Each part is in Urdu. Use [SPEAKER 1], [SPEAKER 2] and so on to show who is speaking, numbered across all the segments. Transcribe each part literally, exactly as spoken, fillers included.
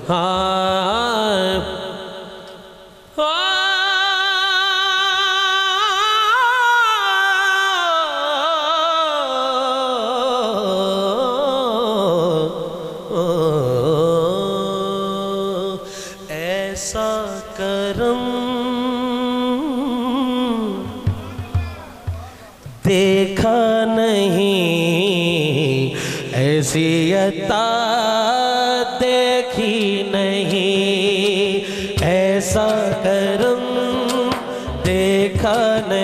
[SPEAKER 1] ہاں ایسا کرم دیکھا نہیں، ایسی عطا دیکھی نہیں، ایسا کرم دیکھا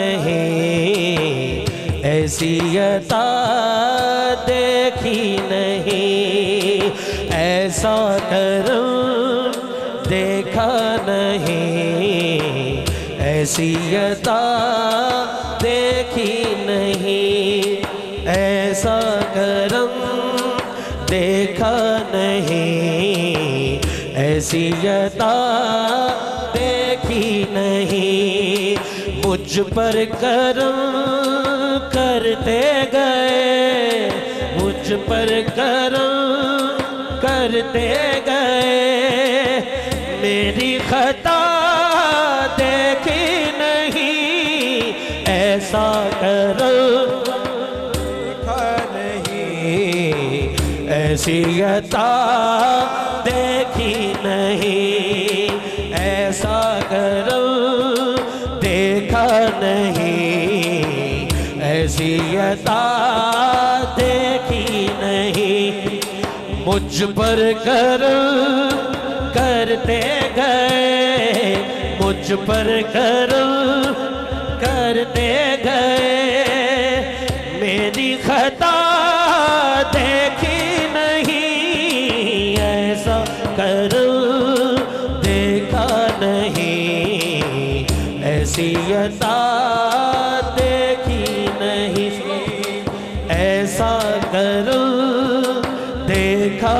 [SPEAKER 1] نہیں، ایسی عطا دیکھی نہیں، ایسا کرم دیکھا نہیں، ایسی عطا دیکھی نہیں، ایسا کرم دیکھا نہیں، ایسی عطا دیکھی نہیں، مجھ پر کرم کرتے گئے، مجھ پر کرم کرتے گئے، میری خطا دیکھی نہیں، ایسا کرم دیکھا نہیں، ایسی عطا دیکھی نہیں، ایسا کرم دیکھا نہیں، ایسی عطا دیکھی نہیں، مجھ پر کرم کرتے گئے، مجھ پر کرم کرتے گئے، میری خطا دیکھی نہیں، ایسا کرم دیکھا نہیں، ایسی عطا دیکھی نہیں، ایسا کرم دیکھا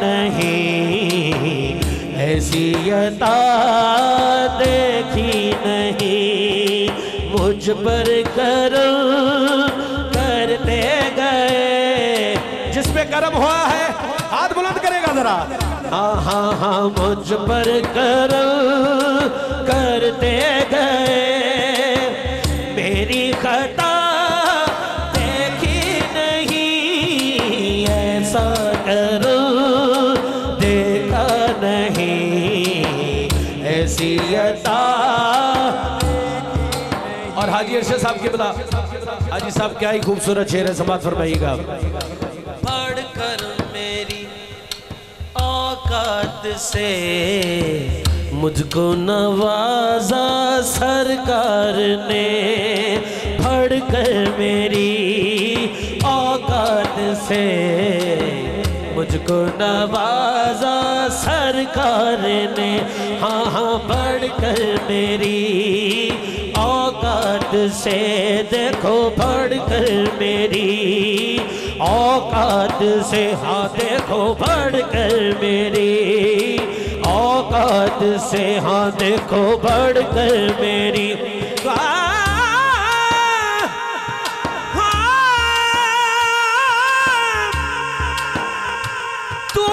[SPEAKER 1] نہیں، ایسی عطا دیکھی نہیں، مجھ پر کرم کرتے گئے،
[SPEAKER 2] جس پہ کرم ہوا ہے ہاتھ بلند کرے گا ذرا،
[SPEAKER 1] ہاں ہاں ہاں مجھ پر کرم کرتے گئے، میری خطا دیکھی نہیں، ایسا کرم دیکھا نہیں، ایسی عطا۔
[SPEAKER 2] اور حاجی ارشد صاحب کی بتا، حاجی صاحب کیا ہی خوبصورت شعر ہے، سماعت فرمائیے گا۔
[SPEAKER 1] پڑھ کر میری اوقات سے مجھ کو نوازا سرکار نے، پڑھ کر میری اوقات سے مجھ کو نوازا سرکار نے، ہاں ہاں پڑھ کر میری اوقات سے، دیکھو پڑھ کر میری اوقات سے، ہاں دیکھو پڑھ کر میری اوقات سے، ہاں دیکھو پڑھ کر میری تو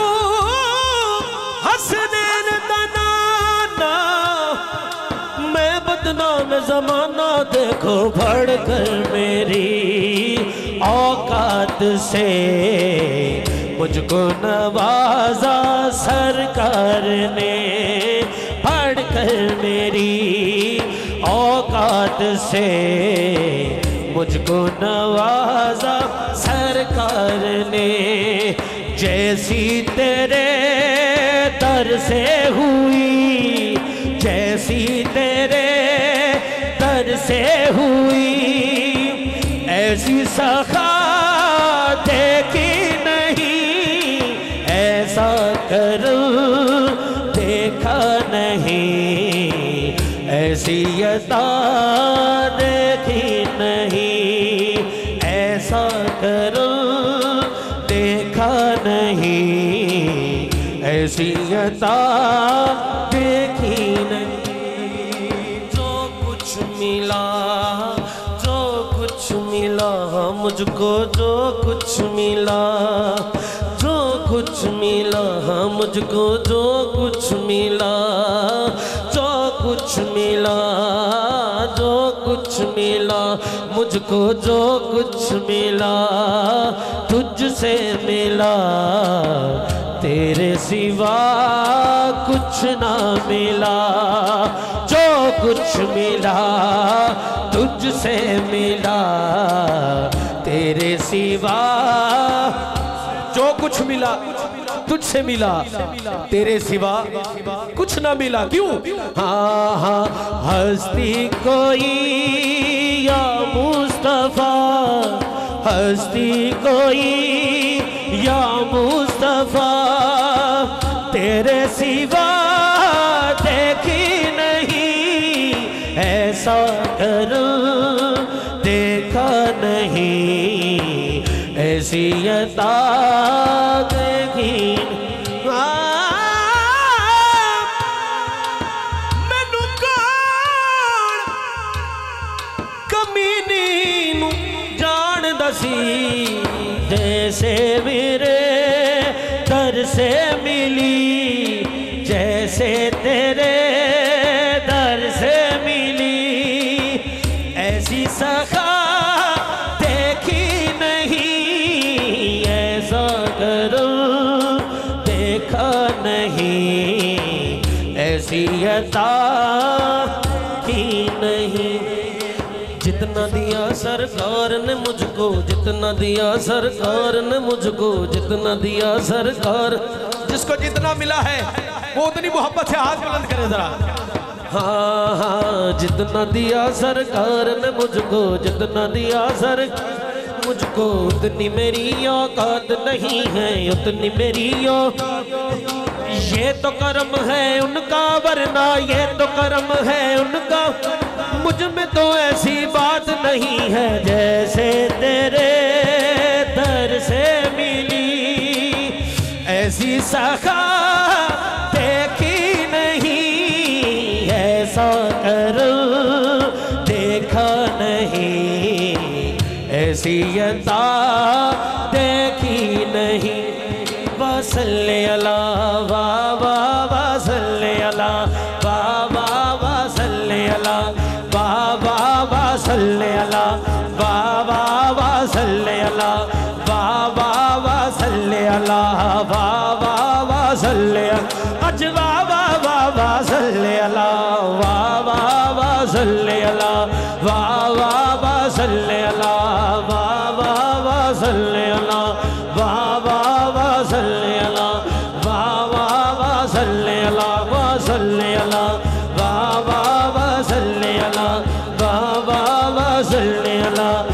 [SPEAKER 1] حسنین دنانا میں بدنام زمانہ، دیکھو پڑھ کر میری اوقات سے مجھ کو نوازا سرکار نے، پڑھ کر میری اوقات سے مجھ کو نوازا سرکار نے، جیسی تیرے در سے ہوئی، جیسی تیرے در سے ہوئی، ایسی سخا دیکھی نہیں، ایسا کرم دیکھا نہیں، ایسی عطا دیکھی نہیں، ایسا کرم دیکھا نہیں، ایسی عطا دیکھی نہیں، جو کچھ ملا جو کچھ ملا مجھ کو، جو کچھ ملا جو कुछ मिला, हाँ मुझको जो कुछ मिला, जो कुछ मिला, जो कुछ मिला, मुझको जो कुछ मिला तुझसे मिला, तेरे सिवा कुछ ना मिला। जो कुछ मिला तुझसे मिला, तेरे सिवा,
[SPEAKER 2] जो कुछ मिला तुझसे मिला, तेरे सिवा कुछ ना मिला। क्यों?
[SPEAKER 1] हाँ हाँ हस्ती कोई या मुस्तफा, हस्ती कोई या मुस्तफा, तेरे सिवा देखी नहीं, ऐसा करम देखा नहीं, ऐसी अता देखी।
[SPEAKER 2] मैनू कौन कमीनी नू जान दसी,
[SPEAKER 1] जैसे मेरे दर से मिली, जैसे तेरे दर से मिली, ऐसी सखा देखी नहीं, ऐसा करम देखा नहीं, ऐसी अता की नहीं। जितना दिया सरकार ने मुझको, जितना दिया सरकार ने मुझको, जितना दिया सरकार,
[SPEAKER 2] जिसको जितना मिला है वो उतनी मोहब्बत से हाथ बुलंद करे जरा।
[SPEAKER 1] हाँ हाँ जितना दिया सरकार ने मुझको, जितना दिया सर मुझको, उतनी मेरी औकात नहीं है, उतनी मेरी औकात। ये तो करम है उनका, वरना ये तो करम है उनका, मुझ में तो ऐसी बात नहीं है। जैसे तेरे दर से मिली, ऐसी सखा देखी नहीं, ऐसा करम देखा नहीं, ऐसी अता देखी नहीं। वसल्ले अला वा वा वसल्ले अला वा वा वसल्ले अला वा वा वसल्ले अला वा वा वसल्ले अला वा वा वसल्ले अला वा वा वसल्ले अज वा वा वा वसल्ले अला वा वा वसल्ले अला वा वा वसल्ले अला वा वा वसल्ले अला वा वा वसल्ले अला वा वा वसल्ले अला वसल्ले अला वा वा वसल्ले अला वा वा वसल्ले अला